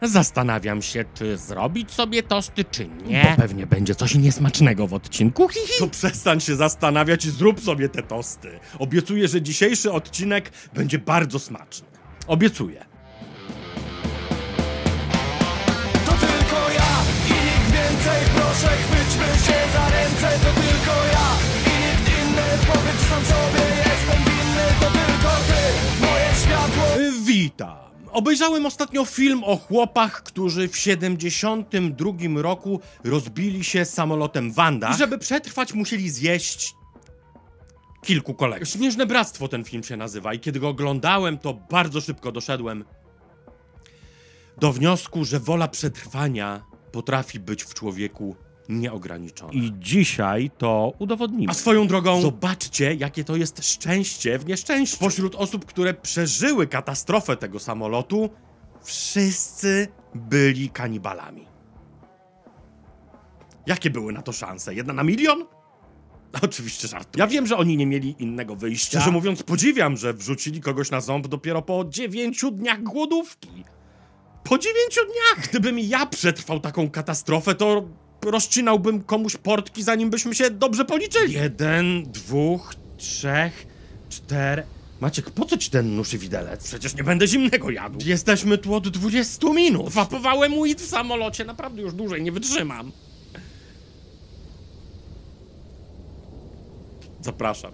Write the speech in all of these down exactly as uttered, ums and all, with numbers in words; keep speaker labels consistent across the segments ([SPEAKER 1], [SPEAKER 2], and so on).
[SPEAKER 1] Zastanawiam się, czy zrobić sobie tosty, czy nie. Bo pewnie będzie coś niesmacznego w odcinku. Hi, hi.
[SPEAKER 2] To przestań się zastanawiać i zrób sobie te tosty. Obiecuję, że dzisiejszy odcinek będzie bardzo smaczny. Obiecuję.
[SPEAKER 3] To tylko ja i nikt więcej, proszę chwyćmy się za ręce. To tylko ja i nikt inny, powiedz sam sobie, jestem winny. To tylko ty, moje światło.
[SPEAKER 2] Y, Witam. Obejrzałem ostatnio film o chłopach, którzy w siedemdziesiątym drugim roku rozbili się samolotem Wanda i żeby przetrwać musieli zjeść kilku kolegów. Śnieżne Bractwo ten film się nazywa i kiedy go oglądałem, to bardzo szybko doszedłem do wniosku, że wola przetrwania potrafi być w człowieku nieograniczona. I dzisiaj to udowodnimy. A swoją drogą, zobaczcie, jakie to jest szczęście w nieszczęściu. Pośród osób, które przeżyły katastrofę tego samolotu, wszyscy byli kanibalami. Jakie były na to szanse? Jedna na milion? Oczywiście żartuję. Ja wiem, że oni nie mieli innego wyjścia. Szczerze mówiąc, podziwiam, że wrzucili kogoś na ząb dopiero po dziewięciu dniach głodówki. Po dziewięciu dniach! Gdybym ja przetrwał taką katastrofę, to rozcinałbym komuś portki, zanim byśmy się dobrze policzyli. Jeden, dwóch, trzech, cztery... Maciek, po co ci ten nóż i widelec? Przecież nie będę zimnego jadł. Jesteśmy tu od dwudziestu minut. Wapowałem weed w samolocie, naprawdę już dłużej nie wytrzymam. Zapraszam.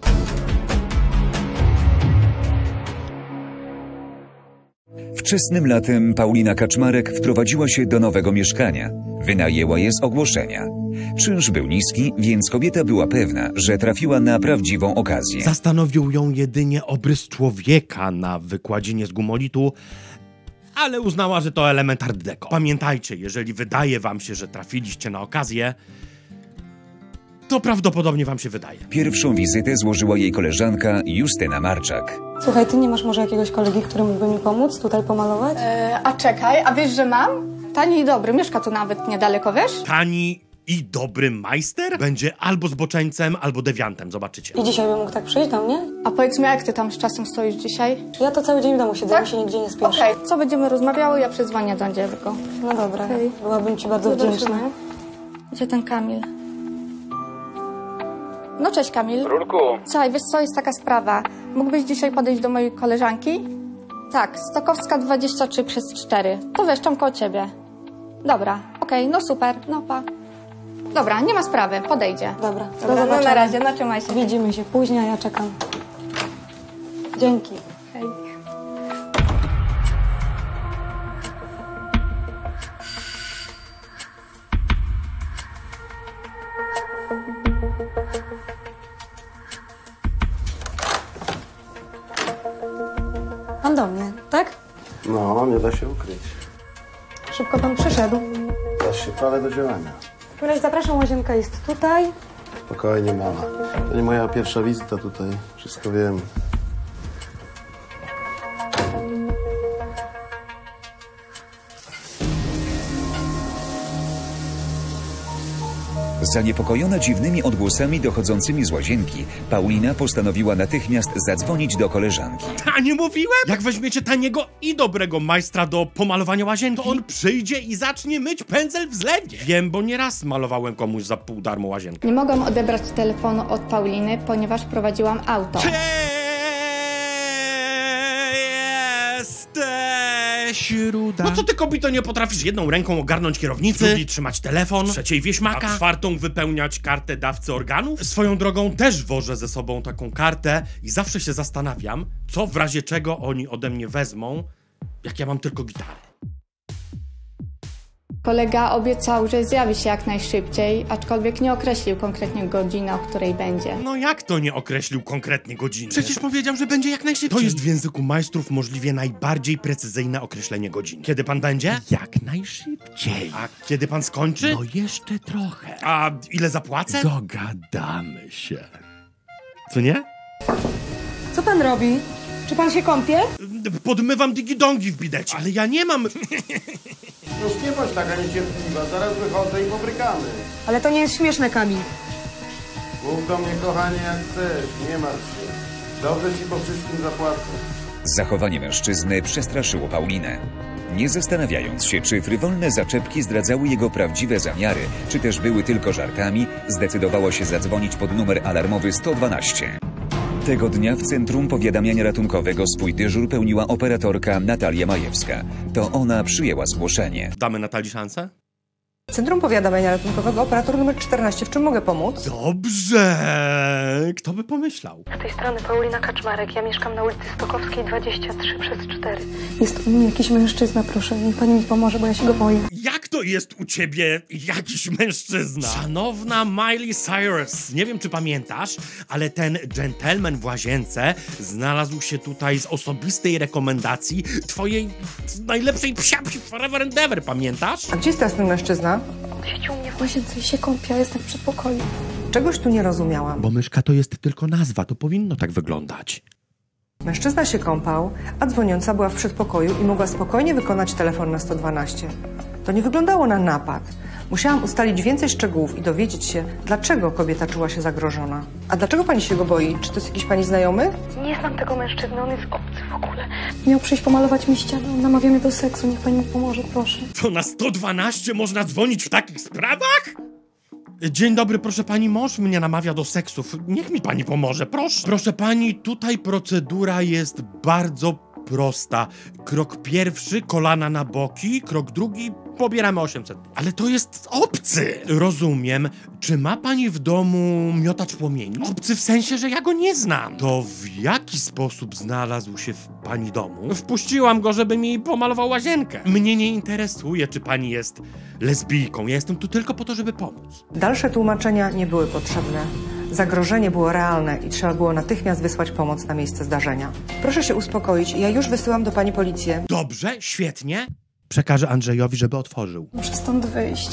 [SPEAKER 4] Wczesnym latem Paulina Kaczmarek wprowadziła się do nowego mieszkania. Wynajęła je z ogłoszenia. Czynsz był niski, więc kobieta była pewna, że trafiła na prawdziwą okazję.
[SPEAKER 2] Zastanowił ją jedynie obrys człowieka na wykładzinie z gumolitu, ale uznała, że to element art deco. Pamiętajcie, jeżeli wydaje wam się, że trafiliście na okazję, to prawdopodobnie wam się wydaje.
[SPEAKER 4] Pierwszą wizytę złożyła jej koleżanka Justyna Marczak.
[SPEAKER 5] Słuchaj, ty nie masz może jakiegoś kolegi, który mógłby mi pomóc tutaj pomalować?
[SPEAKER 6] Eee, a czekaj, a wiesz, że mam? Tani i dobry, mieszka tu nawet niedaleko, wiesz?
[SPEAKER 2] Tani i dobry majster będzie albo zboczeńcem, albo dewiantem, zobaczycie.
[SPEAKER 5] I dzisiaj by mógł tak przyjść do mnie?
[SPEAKER 6] A powiedz mi, jak ty tam z czasem stoisz dzisiaj?
[SPEAKER 5] Ja to cały dzień w domu siedzę,
[SPEAKER 6] Tak?
[SPEAKER 5] mi się nigdzie nie spieszę.
[SPEAKER 6] Okej, okay. Co będziemy rozmawiały, ja przyzwanię do Angieliko.
[SPEAKER 5] No dobra,
[SPEAKER 6] Okej.
[SPEAKER 5] byłabym ci bardzo
[SPEAKER 6] Zobaczymy.
[SPEAKER 5] wdzięczna.
[SPEAKER 6] Gdzie ten Kamil? No cześć Kamil.
[SPEAKER 7] Rurku.
[SPEAKER 6] Słuchaj, wiesz co, jest taka sprawa. Mógłbyś dzisiaj podejść do mojej koleżanki? Tak, Stokowska dwadzieścia trzy przez cztery. To wiesz, tam koło ciebie. Dobra, okej, okay, no super, no pa. Dobra, nie ma sprawy, podejdzie.
[SPEAKER 5] Dobra, do
[SPEAKER 6] Dobra, no
[SPEAKER 5] zobaczenia.
[SPEAKER 6] na razie, no trzymaj się.
[SPEAKER 5] Widzimy się później, a ja czekam. Dzięki.
[SPEAKER 6] Hej.
[SPEAKER 5] Pan do mnie, tak?
[SPEAKER 8] No, nie da się ukryć.
[SPEAKER 5] Szybko pan przyszedł.
[SPEAKER 8] Dasz się prawie do działania.
[SPEAKER 5] Któreś zapraszam, łazienka jest tutaj.
[SPEAKER 8] Spokojnie, mama. To nie moja pierwsza wizyta tutaj. Wszystko wiem.
[SPEAKER 4] Zaniepokojona dziwnymi odgłosami dochodzącymi z łazienki, Paulina postanowiła natychmiast zadzwonić do koleżanki.
[SPEAKER 2] A nie mówiłem? Jak weźmiecie taniego i dobrego majstra do pomalowania łazienki, to on przyjdzie i zacznie myć pędzel w zlewie. Wiem, bo nieraz malowałem komuś za pół darmo łazienkę.
[SPEAKER 6] Nie mogłam odebrać telefonu od Pauliny, ponieważ prowadziłam auto.
[SPEAKER 2] Jesteś ruda. No co ty, kobito, nie potrafisz jedną ręką ogarnąć kierownicy, drugiej trzymać telefon, trzeciej wieśmaka, a czwartą wypełniać kartę dawcy organów? Swoją drogą też wożę ze sobą taką kartę i zawsze się zastanawiam, co w razie czego oni ode mnie wezmą, jak ja mam tylko gitarę.
[SPEAKER 6] Kolega obiecał, że zjawi się jak najszybciej, aczkolwiek nie określił konkretnie godziny, o której będzie.
[SPEAKER 2] No jak to nie określił konkretnie godziny? Przecież powiedział, że będzie jak najszybciej. To jest w języku majstrów możliwie najbardziej precyzyjne określenie godzin. Kiedy pan będzie?
[SPEAKER 1] Jak najszybciej.
[SPEAKER 2] A kiedy pan skończy?
[SPEAKER 1] No jeszcze trochę.
[SPEAKER 2] A ile zapłacę?
[SPEAKER 1] Dogadamy się.
[SPEAKER 2] Co nie?
[SPEAKER 5] Co pan robi? Czy pan się kąpie?
[SPEAKER 2] Podmywam digidongi w bidecie. Ale ja nie mam...
[SPEAKER 8] Już nie bądź taka niecierpliwa. Zaraz wychodzę i pobrykamy.
[SPEAKER 5] Ale to nie jest śmieszne, Kamil.
[SPEAKER 8] Mów do mnie, kochanie, jak chcesz. Nie martw się. Dobrze ci po wszystkim zapłacę.
[SPEAKER 4] Zachowanie mężczyzny przestraszyło Paulinę. Nie zastanawiając się, czy frywolne zaczepki zdradzały jego prawdziwe zamiary, czy też były tylko żartami, zdecydowała się zadzwonić pod numer alarmowy sto dwanaście. Tego dnia w Centrum Powiadamiania Ratunkowego swój dyżur pełniła operatorka Natalia Majewska. To ona przyjęła zgłoszenie.
[SPEAKER 2] Damy Natalii szansę?
[SPEAKER 7] Centrum Powiadamiania Ratunkowego, operator numer czternaście. W czym mogę pomóc?
[SPEAKER 2] Dobrze! Kto by pomyślał?
[SPEAKER 5] Z tej strony Paulina Kaczmarek. Ja mieszkam na ulicy Stokowskiej dwadzieścia trzy przez cztery.
[SPEAKER 6] Jest u mnie jakiś mężczyzna, proszę. Niech pani mi pomoże, bo ja się go boję.
[SPEAKER 2] Jak to jest u ciebie jakiś mężczyzna? Szanowna Miley Cyrus, nie wiem czy pamiętasz, ale ten dżentelmen w łazience znalazł się tutaj z osobistej rekomendacji twojej najlepszej psiapsi forever and ever, pamiętasz?
[SPEAKER 7] A gdzie jest teraz ten mężczyzna?
[SPEAKER 6] Siedzi u mnie w łazience i się kąpie, a jestem w przedpokoju.
[SPEAKER 7] Czegoś tu nie rozumiałam.
[SPEAKER 2] Bo myszka to jest tylko nazwa, to powinno tak wyglądać.
[SPEAKER 7] Mężczyzna się kąpał, a dzwoniąca była w przedpokoju i mogła spokojnie wykonać telefon na sto dwanaście. To nie wyglądało na napad. Musiałam ustalić więcej szczegółów i dowiedzieć się, dlaczego kobieta czuła się zagrożona. A dlaczego pani się go boi? Czy to jest jakiś pani znajomy?
[SPEAKER 5] Nie znam tego mężczyzny, on jest obcy w ogóle.
[SPEAKER 6] Miał przyjść pomalować mi ścianę, namawia mnie do seksu. Niech pani mi pomoże, proszę.
[SPEAKER 2] To na sto dwanaście można dzwonić w takich sprawach? Dzień dobry, proszę pani, mąż mnie namawia do seksów. Niech mi pani pomoże, proszę. Proszę pani, tutaj procedura jest bardzo prosta. Krok pierwszy, kolana na boki. Krok drugi, pobieramy osiemset. Ale to jest obcy! Rozumiem. Czy ma pani w domu miotacz płomieni? Obcy w sensie, że ja go nie znam. To w jaki sposób znalazł się w pani domu? Wpuściłam go, żeby mi pomalował łazienkę. Mnie nie interesuje, czy pani jest lesbijką. Ja jestem tu tylko po to, żeby pomóc.
[SPEAKER 7] Dalsze tłumaczenia nie były potrzebne. Zagrożenie było realne i trzeba było natychmiast wysłać pomoc na miejsce zdarzenia. Proszę się uspokoić, ja już wysyłam do pani policję.
[SPEAKER 2] Dobrze, świetnie. Przekażę Andrzejowi, żeby otworzył.
[SPEAKER 6] Muszę stąd wyjść.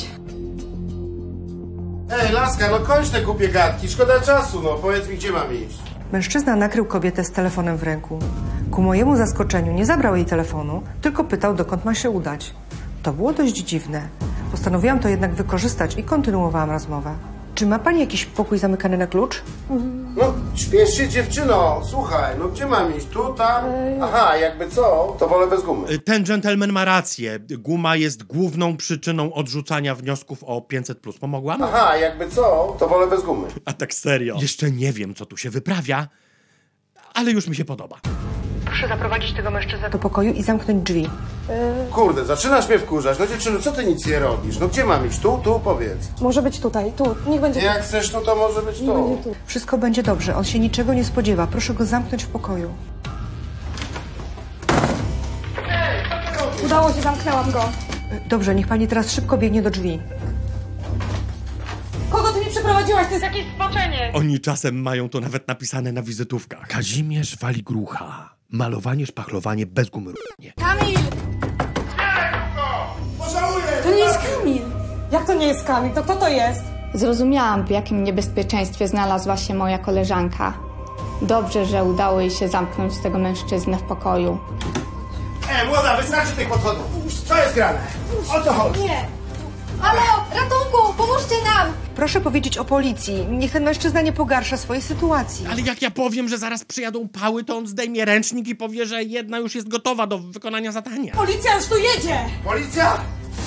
[SPEAKER 8] Ej, laska, no kończ te głupie gadki, szkoda czasu, no powiedz mi, gdzie mam iść.
[SPEAKER 7] Mężczyzna nakrył kobietę z telefonem w ręku. Ku mojemu zaskoczeniu nie zabrał jej telefonu, tylko pytał, dokąd ma się udać. To było dość dziwne. Postanowiłam to jednak wykorzystać i kontynuowałam rozmowę. Czy ma pani jakiś pokój zamykany na klucz?
[SPEAKER 8] No, śpiesz się, dziewczyno, słuchaj, no gdzie mam iść, tu, tam? Aha, jakby co, to wolę bez gumy.
[SPEAKER 2] Ten dżentelmen ma rację. Guma jest główną przyczyną odrzucania wniosków o pięćset plus. Pomogłam?
[SPEAKER 8] Aha, jakby co, to wolę bez gumy.
[SPEAKER 2] A tak serio. Jeszcze nie wiem, co tu się wyprawia, ale już mi się podoba.
[SPEAKER 5] Proszę zaprowadzić tego mężczyznę
[SPEAKER 7] Do pokoju i zamknąć drzwi.
[SPEAKER 8] Kurde, zaczynasz mnie wkurzać, no dziewczyno, co ty nic nie robisz? No gdzie mam iść, tu, tu, powiedz.
[SPEAKER 6] Może być tutaj, tu. Niech będzie
[SPEAKER 8] Jak chcesz tu, to może być tu.
[SPEAKER 6] tu.
[SPEAKER 7] Wszystko będzie dobrze, on się niczego nie spodziewa. Proszę go zamknąć w pokoju.
[SPEAKER 6] Udało się, zamknęłam go.
[SPEAKER 7] Dobrze, niech pani teraz szybko biegnie do drzwi.
[SPEAKER 6] Kogo ty mi przyprowadziłaś? To jest
[SPEAKER 5] jakieś zboczenie.
[SPEAKER 2] Oni czasem mają to nawet napisane na wizytówkach. Kazimierz Waligrucha. Malowanie, szpachlowanie, bez gumy.
[SPEAKER 6] Kamil! To nie jest Kamil.
[SPEAKER 7] Jak to nie jest Kamil? To kto to jest?
[SPEAKER 6] Zrozumiałam, w jakim niebezpieczeństwie znalazła się moja koleżanka. Dobrze, że udało jej się zamknąć tego mężczyznę w pokoju.
[SPEAKER 8] E, młoda, wystarczy tych podchodów. Co jest grane? O co chodzi?
[SPEAKER 6] Nie! Halo! Ratunku! Pomóżcie nam!
[SPEAKER 7] Proszę powiedzieć o policji. Niech ten mężczyzna nie pogarsza swojej sytuacji.
[SPEAKER 2] Ale jak ja powiem, że zaraz przyjadą pały, to on zdejmie ręcznik i powie, że jedna już jest gotowa do wykonania zadania.
[SPEAKER 7] Policja już tu jedzie!
[SPEAKER 8] Policja!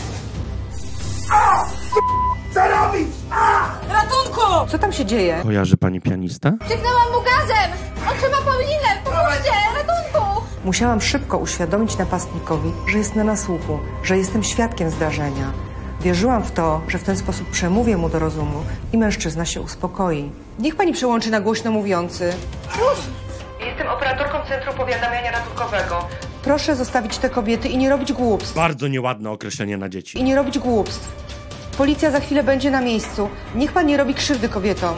[SPEAKER 8] A! Co robisz? A!
[SPEAKER 7] Ratunku! Co tam się dzieje?
[SPEAKER 2] Kojarzy pani pianistę?
[SPEAKER 6] Cieknęłam mu gazem! On trzyma Paulinę! Pomóżcie! Ratunku!
[SPEAKER 7] Musiałam szybko uświadomić napastnikowi, że jest na nasłuchu, że jestem świadkiem zdarzenia. Wierzyłam w to, że w ten sposób przemówię mu do rozumu i mężczyzna się uspokoi. Niech pani przełączy na głośno mówiący.
[SPEAKER 5] Jestem operatorką Centrum Powiadamiania Ratunkowego.
[SPEAKER 7] Proszę zostawić te kobiety i nie robić głupstw.
[SPEAKER 2] Bardzo nieładne określenie na dzieci.
[SPEAKER 7] I nie robić głupstw. Policja za chwilę będzie na miejscu. Niech pan nie robi krzywdy kobietom.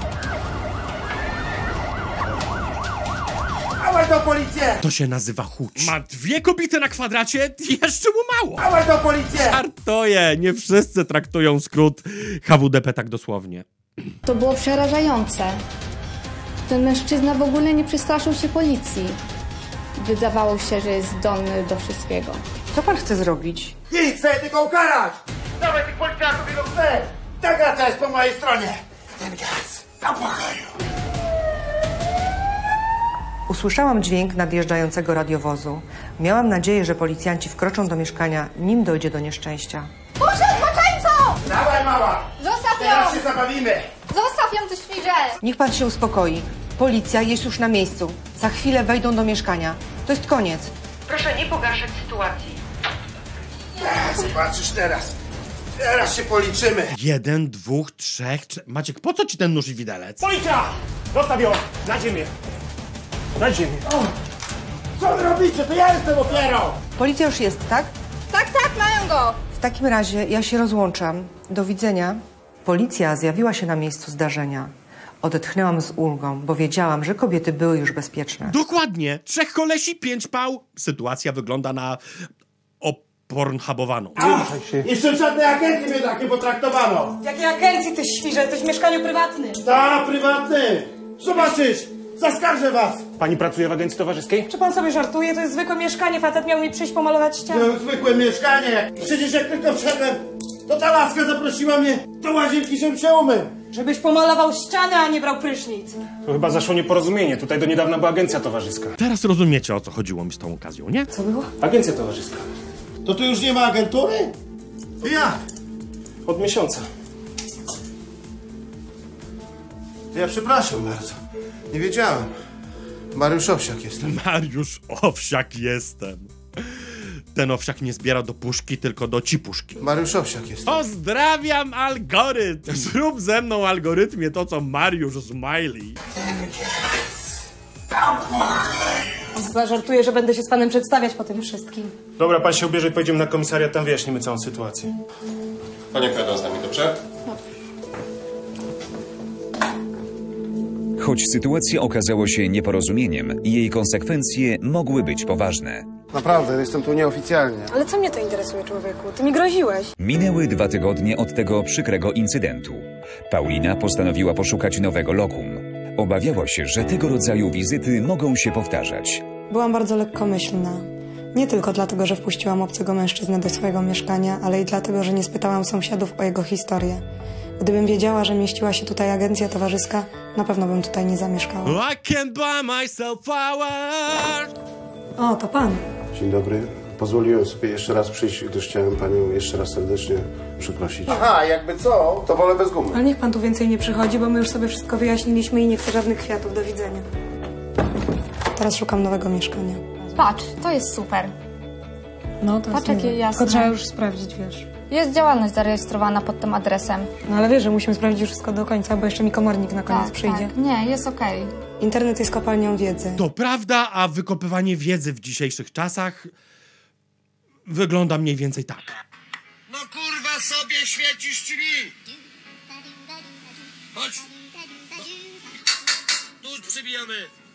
[SPEAKER 8] Dawaj do policję!
[SPEAKER 2] To się nazywa chuć. Ma dwie kobiety na kwadracie, jeszcze mu mało.
[SPEAKER 8] Dawaj do policję!
[SPEAKER 2] Żartuję, nie wszyscy traktują skrót H W D P tak dosłownie.
[SPEAKER 6] To było przerażające. Ten mężczyzna w ogóle nie przestraszył się policji. Wydawało się, że jest zdolny do wszystkiego.
[SPEAKER 7] Co pan chce zrobić?
[SPEAKER 8] Nic, chcę tylko ukarać! Dawaj tych policjantów, ile chcę! Ta graca jest po mojej stronie! Ten gaz, do pokoju!
[SPEAKER 7] Usłyszałam dźwięk nadjeżdżającego radiowozu. Miałam nadzieję, że policjanci wkroczą do mieszkania, nim dojdzie do nieszczęścia.
[SPEAKER 6] Poszedł, boczeńco!
[SPEAKER 8] Dawaj, mała!
[SPEAKER 6] Zostaw
[SPEAKER 8] Teraz się
[SPEAKER 6] ją!
[SPEAKER 8] zabawimy!
[SPEAKER 6] Zostaw ją, ty świrze!
[SPEAKER 7] Niech pan się uspokoi. Policja jest już na miejscu. Za chwilę wejdą do mieszkania. To jest koniec. Proszę nie pogarszać sytuacji.
[SPEAKER 8] A, zobaczysz teraz. Teraz się policzymy.
[SPEAKER 2] Jeden, dwóch, trzech, czterech... Maciek, po co ci ten nóż i widelec?
[SPEAKER 9] Policja! Zostaw ją! Na ziemię! Na ziemię!
[SPEAKER 8] O, co wy robicie? To ja jestem ofiarą!
[SPEAKER 7] Policja już jest, tak?
[SPEAKER 6] Tak, tak, mają go!
[SPEAKER 7] W takim razie ja się rozłączam. Do widzenia. Policja zjawiła się na miejscu zdarzenia. Odetchnęłam z ulgą, bo wiedziałam, że kobiety były już bezpieczne.
[SPEAKER 2] Dokładnie. Trzech kolesi, pięć pał. Sytuacja wygląda na... opornhubowaną.
[SPEAKER 8] Jeszcze żadnej agencji mnie tak nie potraktowano!
[SPEAKER 10] Jakiej agencji, ty świrze? Jesteś w mieszkaniu prywatnym.
[SPEAKER 8] Ta, prywatny! Zobaczysz! Zaskarżę was!
[SPEAKER 9] Pani pracuje w agencji towarzyskiej?
[SPEAKER 10] Czy pan sobie żartuje? To jest zwykłe mieszkanie. Facet miał mi przyjść pomalować ścianę.
[SPEAKER 8] To zwykłe mieszkanie! Przecież jak tylko wszedłem, to ta laska zaprosiła mnie do łazienki, żebym się umył!
[SPEAKER 10] Żebyś pomalował ścianę, a nie brał prysznic.
[SPEAKER 9] To chyba zaszło nieporozumienie. Tutaj do niedawna była agencja towarzyska.
[SPEAKER 2] Teraz rozumiecie, o co chodziło mi z tą okazją, nie?
[SPEAKER 10] Co było?
[SPEAKER 9] Agencja towarzyska.
[SPEAKER 8] To tu już nie ma agentury? Ja!
[SPEAKER 9] Od miesiąca.
[SPEAKER 8] Ja przepraszam bardzo. Nie wiedziałem. Mariusz Owsiak jestem.
[SPEAKER 2] Mariusz Owsiak jestem. Ten owsiak nie zbiera do puszki, tylko do cipuszki.
[SPEAKER 8] Mariusz Owsiak jestem.
[SPEAKER 2] Pozdrawiam algorytm! Zrób ze mną algorytmie to, co Mariusz Smiley.
[SPEAKER 10] On chyba żartuje, że będę się z panem przedstawiać po tym wszystkim.
[SPEAKER 9] Dobra, pan się ubierze i pojedziemy na komisariat, tam wyjaśnimy całą sytuację.
[SPEAKER 11] Panie pojadą z nami, dobrze?
[SPEAKER 4] Choć sytuacja okazała się nieporozumieniem, jej konsekwencje mogły być poważne.
[SPEAKER 8] Naprawdę, jestem tu nieoficjalnie.
[SPEAKER 10] Ale co mnie to interesuje, człowieku? Ty mi groziłeś.
[SPEAKER 4] Minęły dwa tygodnie od tego przykrego incydentu. Paulina postanowiła poszukać nowego lokum. Obawiała się, że tego rodzaju wizyty mogą się powtarzać.
[SPEAKER 10] Byłam bardzo lekkomyślna. Nie tylko dlatego, że wpuściłam obcego mężczyznę do swojego mieszkania, ale i dlatego, że nie spytałam sąsiadów o jego historię. Gdybym wiedziała, że mieściła się tutaj agencja towarzyska, na pewno bym tutaj nie zamieszkała.
[SPEAKER 2] I can buy myself flowers.
[SPEAKER 10] O, to pan.
[SPEAKER 8] Dzień dobry. Pozwoliłem sobie jeszcze raz przyjść, gdyż chciałem panią jeszcze raz serdecznie przeprosić. Aha, jakby co, to wolę bez gumy.
[SPEAKER 10] Ale niech pan tu więcej nie przychodzi, bo my już sobie wszystko wyjaśniliśmy i nie chcę żadnych kwiatów. Do widzenia. Teraz szukam nowego mieszkania.
[SPEAKER 6] Patrz, to jest super.
[SPEAKER 10] No, to
[SPEAKER 6] Patrz,
[SPEAKER 10] jest
[SPEAKER 6] jakie
[SPEAKER 10] miłe.
[SPEAKER 6] jasne.
[SPEAKER 10] Tylko trzeba już sprawdzić, wiesz.
[SPEAKER 6] Jest działalność zarejestrowana pod tym adresem.
[SPEAKER 10] No ale wiesz, że musimy sprawdzić już wszystko do końca, bo jeszcze mi komornik na koniec
[SPEAKER 6] Tak,
[SPEAKER 10] przyjdzie.
[SPEAKER 6] tak. Nie, jest okej.
[SPEAKER 10] Internet jest kopalnią wiedzy.
[SPEAKER 2] To prawda, a wykopywanie wiedzy w dzisiejszych czasach wygląda mniej więcej tak.
[SPEAKER 8] No kurwa sobie świecisz, czy nie? Chodź. Tu przybijamy.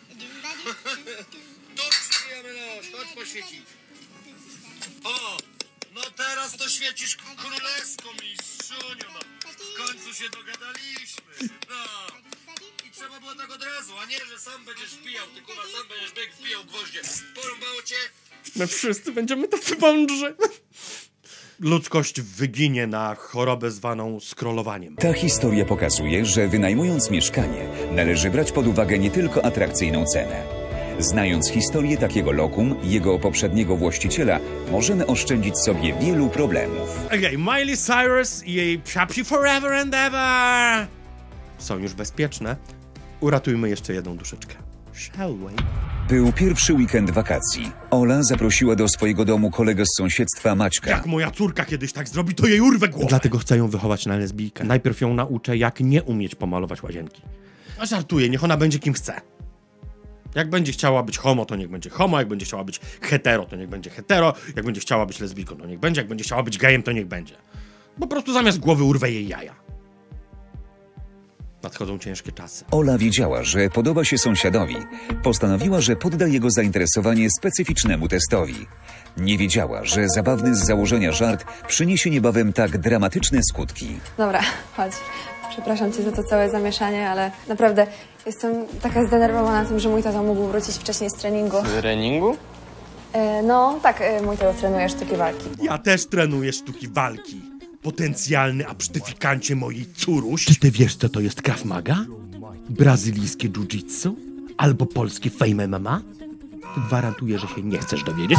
[SPEAKER 8] Tu przybijamy nos. Chodź poświecić. O, no teraz to świecisz królewską, mistrzuniu. No. W końcu się dogadaliśmy. No. I trzeba było tak od razu, a nie, że sam będziesz wbijał. Ty kurwa sam będziesz bieg wbijał gwoździe. Porąbało cię?
[SPEAKER 2] My wszyscy będziemy tacy mądrzy. Ludzkość wyginie na chorobę zwaną scrollowaniem.
[SPEAKER 4] Ta historia pokazuje, że wynajmując mieszkanie, należy brać pod uwagę nie tylko atrakcyjną cenę. Znając historię takiego lokum, jego poprzedniego właściciela, możemy oszczędzić sobie wielu problemów.
[SPEAKER 2] Okej, okay, Miley Cyrus i jej Happy Forever and Ever są już bezpieczne. Uratujmy jeszcze jedną duszeczkę. Shall we?
[SPEAKER 4] Był pierwszy weekend wakacji. Ola zaprosiła do swojego domu kolegę z sąsiedztwa Maćka.
[SPEAKER 2] Jak moja córka kiedyś tak zrobi, to jej urwę głowę. Dlatego chcę ją wychować na lesbijkę. Najpierw ją nauczę, jak nie umieć pomalować łazienki. A żartuję, niech ona będzie kim chce. Jak będzie chciała być homo, to niech będzie homo. Jak będzie chciała być hetero, to niech będzie hetero. Jak będzie chciała być lesbijką, to niech będzie. Jak będzie chciała być gejem, to niech będzie. Po prostu zamiast głowy urwę jej jaja. Nadchodzą ciężkie czasy.
[SPEAKER 4] Ola wiedziała, że podoba się sąsiadowi. Postanowiła, że podda jego zainteresowanie specyficznemu testowi. Nie wiedziała, że zabawny z założenia żart przyniesie niebawem tak dramatyczne skutki.
[SPEAKER 12] Dobra, chodź. Przepraszam cię za to całe zamieszanie, ale naprawdę jestem taka zdenerwowana tym, że mój tato mógł wrócić wcześniej z treningu.
[SPEAKER 11] Z treningu?
[SPEAKER 12] E, no, tak, e, mój tato trenuje sztuki walki.
[SPEAKER 2] Ja też trenuję sztuki walki. Potencjalny absztyfikancie mojej córuś. Czy ty wiesz, co to jest Krav Maga? Brazylijskie jiu-jitsu? albo polski Fame M M A? Gwarantuję, że się nie chcesz dowiedzieć.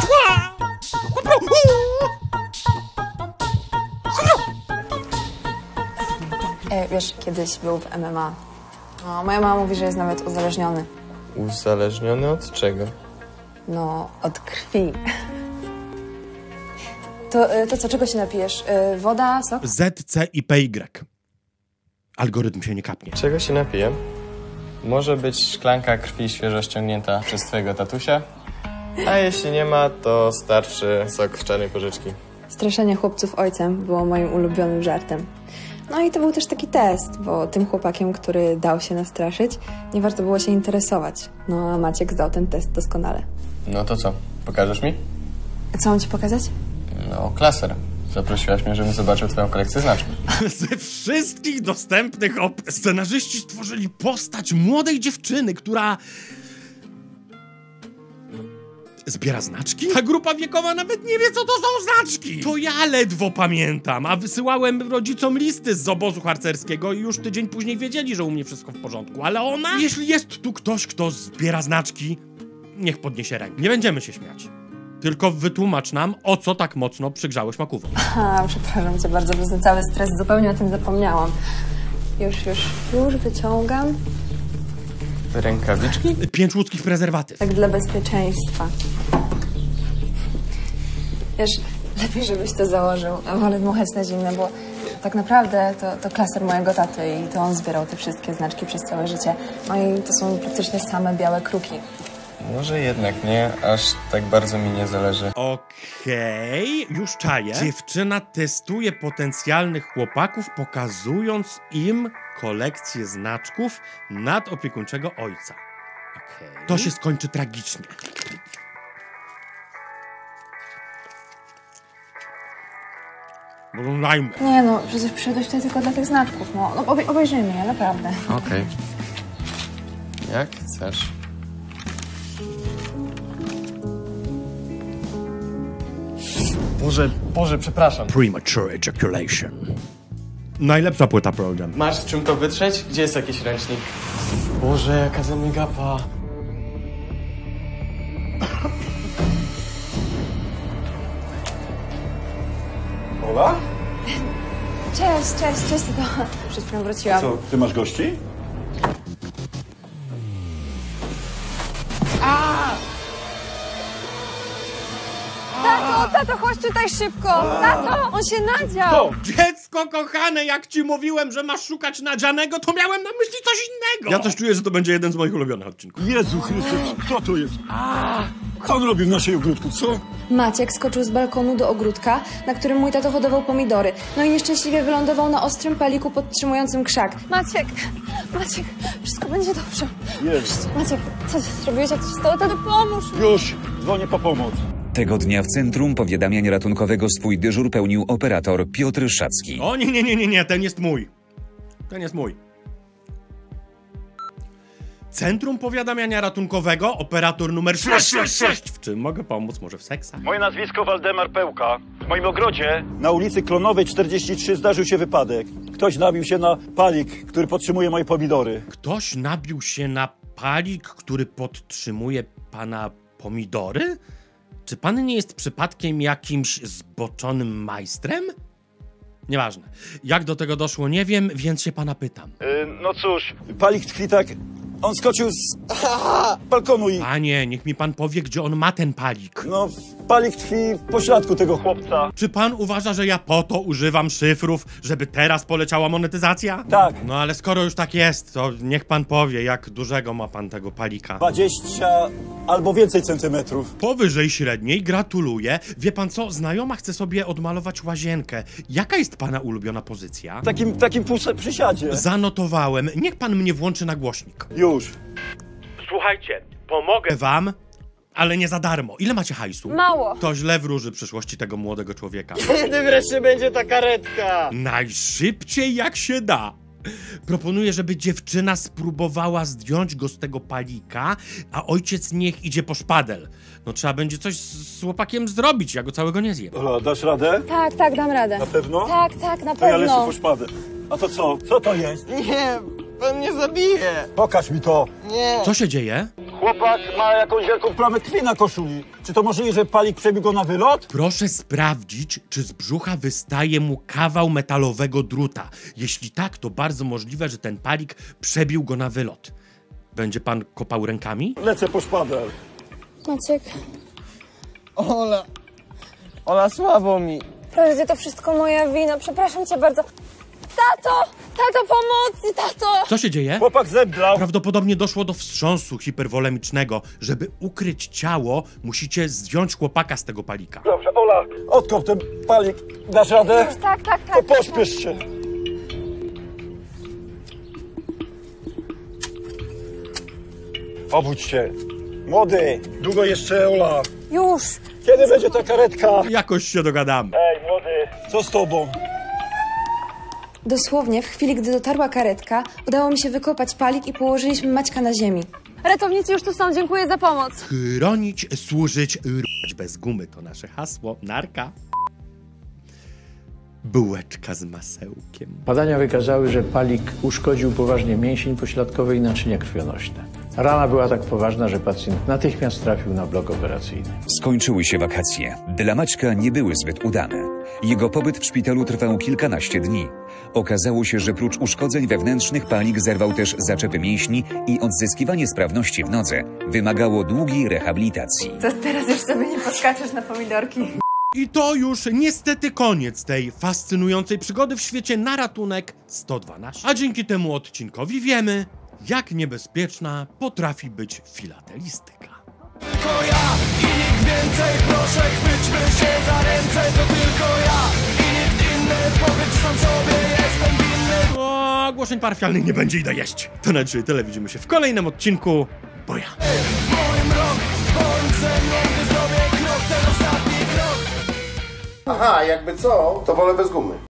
[SPEAKER 12] E, wiesz, kiedyś był w M M A. No, moja mama mówi, że jest nawet uzależniony.
[SPEAKER 11] Uzależniony od czego?
[SPEAKER 12] No, od krwi. To, to co, czego się napijesz? Woda, sok?
[SPEAKER 2] Z, C i P Y. Algorytm się nie kapnie.
[SPEAKER 11] Czego się napiję? Może być szklanka krwi świeżo ściągnięta przez twojego tatusia, a jeśli nie ma, to starczy sok w czarnej porzeczki.
[SPEAKER 12] Straszenie chłopców ojcem było moim ulubionym żartem. No i to był też taki test, bo tym chłopakiem, który dał się nastraszyć, nie warto było się interesować. No a Maciek zdał ten test doskonale.
[SPEAKER 11] No to co, pokażesz mi?
[SPEAKER 12] Co mam ci pokazać?
[SPEAKER 11] No, klaser. Zaprosiłaś mnie, żebym zobaczył twoją kolekcję znaczków.
[SPEAKER 2] Ze wszystkich dostępnych op... scenarzyści stworzyli postać młodej dziewczyny, która... zbiera znaczki? Ta grupa wiekowa nawet nie wie, co to są znaczki! To ja ledwo pamiętam, a wysyłałem rodzicom listy z obozu harcerskiego i już tydzień później wiedzieli, że u mnie wszystko w porządku, ale ona? Jeśli jest tu ktoś, kto zbiera znaczki, niech podniesie rękę. Nie będziemy się śmiać. Tylko wytłumacz nam, o co tak mocno przygrzałeś makówą.
[SPEAKER 12] A, przepraszam cię bardzo, bo ten cały stres zupełnie o tym zapomniałam. Już, już, już wyciągam.
[SPEAKER 11] Rękawiczki?
[SPEAKER 2] Pięć łódzkich prezerwatyw.
[SPEAKER 12] Tak dla bezpieczeństwa. Wiesz, lepiej żebyś to założył. Wolę dmuchać na zimne, bo tak naprawdę to, to klaser mojego taty i to on zbierał te wszystkie znaczki przez całe życie. No i to są praktycznie same białe kruki.
[SPEAKER 11] Może jednak nie, aż tak bardzo mi nie zależy.
[SPEAKER 2] Okej, okay, już czaję. Dziewczyna testuje potencjalnych chłopaków, pokazując im kolekcję znaczków nadopiekuńczego ojca. Okay. To się skończy tragicznie. Oglądajmy.
[SPEAKER 12] Nie no, przecież przyszedłeś tutaj tylko dla tych znaczków. No, no obej obejrzyjmy je, naprawdę.
[SPEAKER 11] Okej. Okay. Jak chcesz. Boże, Boże, przepraszam.
[SPEAKER 2] Premature ejaculation. Najlepsza płyta Pearl Jam.
[SPEAKER 11] Masz z czym to wytrzeć? Gdzie jest jakiś ręcznik? Boże, jaka zamygapa.
[SPEAKER 13] Ola?
[SPEAKER 12] Cześć, cześć, cześć, to przed chwilą wróciłam.
[SPEAKER 13] Co, ty masz gości?
[SPEAKER 12] Tato, tato, chodź tutaj szybko! Tato, on się nadział!
[SPEAKER 2] To, dziecko kochane, jak ci mówiłem, że masz szukać nadzianego, to miałem na myśli coś innego! Ja coś czuję, że to będzie jeden z moich ulubionych odcinków.
[SPEAKER 13] Jezu Chryste, kto to jest? Co on robi w naszej ogródku, co?
[SPEAKER 12] Maciek skoczył z balkonu do ogródka, na którym mój tato hodował pomidory. No i nieszczęśliwie wylądował na ostrym paliku podtrzymującym krzak. Maciek, Maciek, wszystko będzie dobrze.
[SPEAKER 13] Jest.
[SPEAKER 12] Maciek, co ty zrobiłeś, jak to się stało? Tato, pomóż!
[SPEAKER 13] Już, dzwonię po pomoc.
[SPEAKER 4] Tego dnia w Centrum Powiadamiania Ratunkowego swój dyżur pełnił operator Piotr Szacki.
[SPEAKER 2] O nie, nie, nie, nie, nie, ten jest mój. Ten jest mój. Centrum Powiadamiania Ratunkowego, operator numer sześć sześć sześć. W czym mogę pomóc? Może w seksach?
[SPEAKER 9] Moje nazwisko Waldemar Pełka. W moim ogrodzie...
[SPEAKER 13] Na ulicy Klonowej czterdzieści trzy zdarzył się wypadek. Ktoś nabił się na palik, który podtrzymuje moje pomidory.
[SPEAKER 2] Ktoś nabił się na palik, który podtrzymuje pana pomidory? Czy pan nie jest przypadkiem jakimś zboczonym majstrem? Nieważne. Jak do tego doszło, nie wiem, więc się pana pytam.
[SPEAKER 9] Yy, no cóż...
[SPEAKER 13] Palik tkwi tak... On skoczył z balkonu i...
[SPEAKER 2] Panie, niech mi pan powie, gdzie on ma ten palik.
[SPEAKER 13] No, palik tkwi w pośladku tego chłopca.
[SPEAKER 2] Czy pan uważa, że ja po to używam szyfrów, żeby teraz poleciała monetyzacja?
[SPEAKER 13] Tak.
[SPEAKER 2] No ale skoro już tak jest, to niech pan powie, jak dużego ma pan tego palika.
[SPEAKER 13] dwadzieścia albo więcej centymetrów.
[SPEAKER 2] Powyżej średniej, gratuluję. Wie pan co, znajoma chce sobie odmalować łazienkę. Jaka jest pana ulubiona pozycja?
[SPEAKER 13] W takim, takim przysiadzie.
[SPEAKER 2] Zanotowałem. Niech pan mnie włączy na głośnik.
[SPEAKER 13] Już.
[SPEAKER 2] Słuchajcie, pomogę wam, ale nie za darmo. Ile macie hajsu?
[SPEAKER 12] Mało.
[SPEAKER 2] To źle wróży przyszłości tego młodego człowieka.
[SPEAKER 11] Kiedy wreszcie będzie ta karetka?
[SPEAKER 2] Najszybciej jak się da. Proponuję, żeby dziewczyna spróbowała zdjąć go z tego palika, a ojciec niech idzie po szpadel. No trzeba będzie coś z chłopakiem zrobić, ja go całego nie zjem.
[SPEAKER 13] Ola, dasz radę?
[SPEAKER 12] Tak, tak, dam radę.
[SPEAKER 13] Na pewno?
[SPEAKER 12] Tak, tak, na
[SPEAKER 13] To ja lecę
[SPEAKER 12] pewno.
[SPEAKER 13] po szpadę. A to co? Co to jest?
[SPEAKER 11] Nie, Pan mnie zabije.
[SPEAKER 13] Pokaż mi to.
[SPEAKER 11] Nie.
[SPEAKER 2] Co się dzieje?
[SPEAKER 13] Chłopak ma jakąś wielką plamę krwi na koszuli. Czy to możliwe, że Palik przebił go na wylot?
[SPEAKER 2] Proszę sprawdzić, czy z brzucha wystaje mu kawał metalowego druta. Jeśli tak, to bardzo możliwe, że ten Palik przebił go na wylot. Będzie pan kopał rękami?
[SPEAKER 13] Lecę po szpadel.
[SPEAKER 6] Maciek,
[SPEAKER 11] Ola. Ola, słabo mi.
[SPEAKER 6] proszę, to wszystko moja wina. Przepraszam cię bardzo. Tato! Tato, pomocy, tato!
[SPEAKER 2] Co się dzieje?
[SPEAKER 13] Chłopak zemdlał.
[SPEAKER 2] Prawdopodobnie doszło do wstrząsu hiperwolemicznego. Żeby ukryć ciało, musicie zdjąć chłopaka z tego palika.
[SPEAKER 13] Dobrze, Ola, odkop ten Palik. Dasz radę?
[SPEAKER 6] Tak, tak, tak.
[SPEAKER 13] To pośpiesz się. Obudź się. Młody, długo jeszcze, Ola?
[SPEAKER 6] Już!
[SPEAKER 13] Kiedy będzie ta karetka?
[SPEAKER 2] Jakoś się dogadamy.
[SPEAKER 13] Ej, młody, co z tobą?
[SPEAKER 12] Dosłownie, w chwili, gdy dotarła karetka, udało mi się wykopać Palik i położyliśmy Maćka na ziemi.
[SPEAKER 6] Ratownicy już tu są, dziękuję za pomoc.
[SPEAKER 2] Chronić, służyć, r***ć bez gumy to nasze hasło. Narka. Bułeczka z masełkiem.
[SPEAKER 14] Badania wykazały, że Palik uszkodził poważnie mięsień pośladkowy i naczynia krwionośne. Rana była tak poważna, że pacjent natychmiast trafił na blok operacyjny.
[SPEAKER 4] Skończyły się wakacje. Dla Maćka nie były zbyt udane. Jego pobyt w szpitalu trwał kilkanaście dni. Okazało się, że prócz uszkodzeń wewnętrznych Palik zerwał też zaczepy mięśni i odzyskiwanie sprawności w nodze wymagało długiej rehabilitacji.
[SPEAKER 12] To teraz już sobie nie poskaczesz na pomidorki.
[SPEAKER 2] I to już niestety koniec tej fascynującej przygody w świecie na ratunek sto dwanaście. A dzięki temu odcinkowi wiemy, jak niebezpieczna potrafi być filatelistyka.
[SPEAKER 3] Tylko ja i nikt więcej, proszę chwyćmy się za ręce. To tylko ja i nikt inny, powiedz sam sobie, jestem winny.
[SPEAKER 2] O, ogłoszeń parafialnych nie będzie, idę jeść. To na dzisiaj tyle, widzimy się w kolejnym odcinku. Boja.
[SPEAKER 3] W moim rok, bądź ze mną, gdy zrobię krok, ten ostatni krok.
[SPEAKER 8] Aha, jakby co, to wolę bez gumy.